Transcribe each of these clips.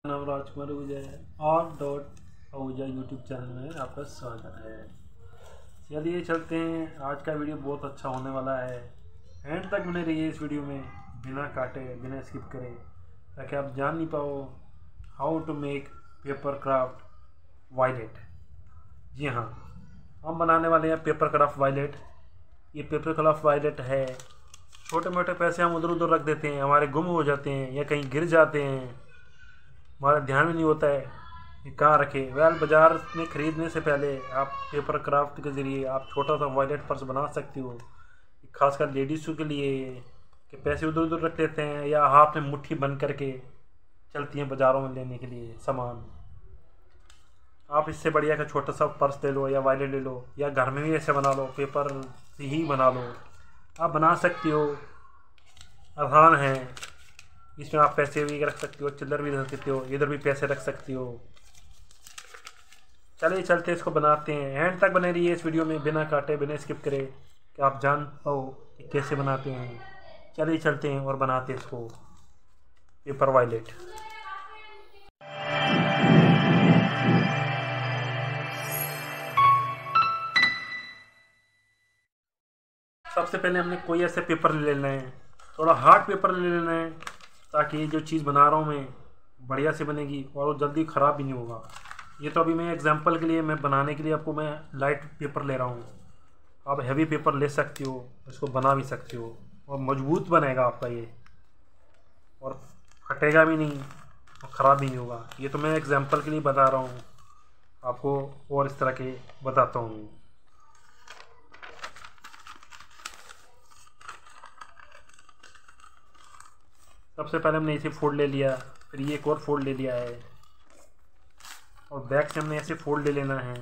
नाम राजकुमार आहूजा है और आहूजा यूट्यूब चैनल में आपका स्वागत है। चलिए चलते हैं, आज का वीडियो बहुत अच्छा होने वाला है। एंड तक बने रहिए इस वीडियो में, बिना काटे बिना स्किप करे, ताकि आप जान नहीं पाओ how to make paper craft violet. जी हाँ, हम बनाने वाले हैं पेपर क्राफ्ट वायलेट। ये पेपर क्राफ्ट वायलेट है, छोटे मोटे पैसे हम उधर उधर रख देते हैं, हमारे गुम हो जाते हैं या कहीं गिर जाते हैं, हमारा ध्यान में नहीं होता है कि कहाँ रखे। बाज़ार में ख़रीदने से पहले आप पेपर क्राफ्ट के ज़रिए आप छोटा सा वॉलेट पर्स बना सकते हो। खासकर लेडीज़ों के लिए कि पैसे उधर उधर रख देते हैं या हाथ में मुट्ठी बंद करके चलती हैं बाज़ारों में लेने के लिए सामान। आप इससे बढ़िया का छोटा सा पर्स ले लो या वॉलेट ले लो, या घर में भी ऐसे बना लो, पेपर से ही बना लो। आप बना सकती हो, आसान है। इसमें आप पैसे भी रख सकते हो, चिल्लर भी रख सकते हो, इधर भी पैसे रख सकती हो। चलिए चलते इसको बनाते हैं। एंड तक बने रहिए इस वीडियो में, बिना काटे बिना स्किप करे, कि आप जान पाओ कि कैसे बनाते हैं। चलिए चलते हैं और बनाते हैं इसको पेपर वायलेट। सबसे पहले हमने कोई ऐसे पेपर ले लेना है, थोड़ा हार्ड पेपर ले लेना है, ताकि जो चीज़ बना रहा हूँ मैं बढ़िया से बनेगी और वो जल्दी ख़राब भी नहीं होगा। ये तो अभी मैं एग्जांपल के लिए, मैं बनाने के लिए आपको मैं लाइट पेपर ले रहा हूँ। आप हैवी पेपर ले सकती हो, इसको बना भी सकते हो और मजबूत बनेगा आपका ये, और फटेगा भी नहीं और ख़राब भी नहीं होगा। ये तो मैं एग्जांपल के लिए बता रहा हूँ आपको, और इस तरह के बताता हूँ। सबसे पहले हमने इसे फोल्ड ले लिया, फिर ये एक और फोल्ड ले लिया है, और बैक से हमने ऐसे फोल्ड ले लेना है।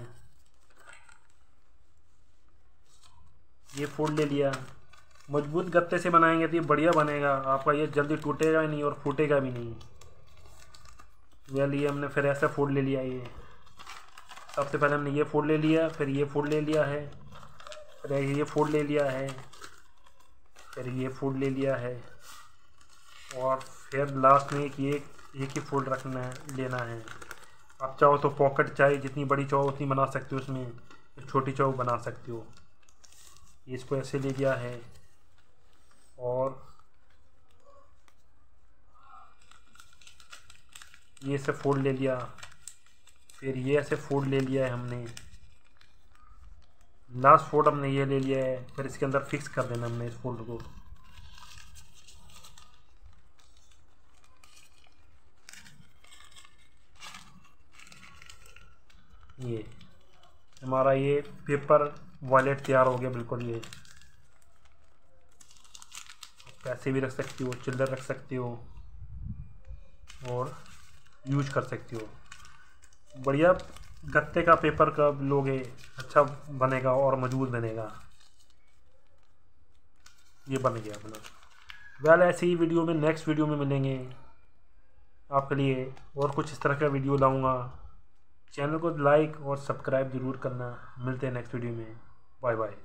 ये फोल्ड ले लिया। मजबूत गत्ते से बनाएंगे तो ये बढ़िया बनेगा आपका, ये जल्दी टूटेगा भी नहीं और फूटेगा भी नहीं। ये हमने फिर ऐसा फोल्ड ले लिया। ये सबसे पहले हमने ये फोल्ड ले लिया, फिर ये फोल्ड ले लिया है, फिर ये फोल्ड ले लिया है, फिर ये फोल्ड ले लिया है, और फिर लास्ट में एक ही फोल्ड रखना है, लेना है। आप चाहो तो पॉकेट, चाहे जितनी बड़ी चाहो उतनी बना सकते हो, उसमें छोटी चाहो बना सकते हो। इसको ऐसे ले लिया है, और ये ऐसे फोल्ड ले लिया, फिर ये ऐसे फोल्ड ले लिया है हमने। लास्ट फोल्ड हमने ये ले लिया है, फिर इसके अंदर फिक्स कर देना हमने इस फोल्ड को। ये हमारा ये पेपर वॉलेट तैयार हो गया बिल्कुल। ये पैसे भी रख सकती हो, चिल्लर रख सकती हो और यूज कर सकती हो। बढ़िया गत्ते का पेपर का लोगे, अच्छा बनेगा और मजबूत बनेगा। ये बन गया मतलब। ऐसे ही वीडियो में, नेक्स्ट वीडियो में मिलेंगे आपके लिए, और कुछ इस तरह का वीडियो लाऊंगा। चैनल को लाइक और सब्सक्राइब ज़रूर करना। मिलते हैं नेक्स्ट वीडियो में। Bye bye.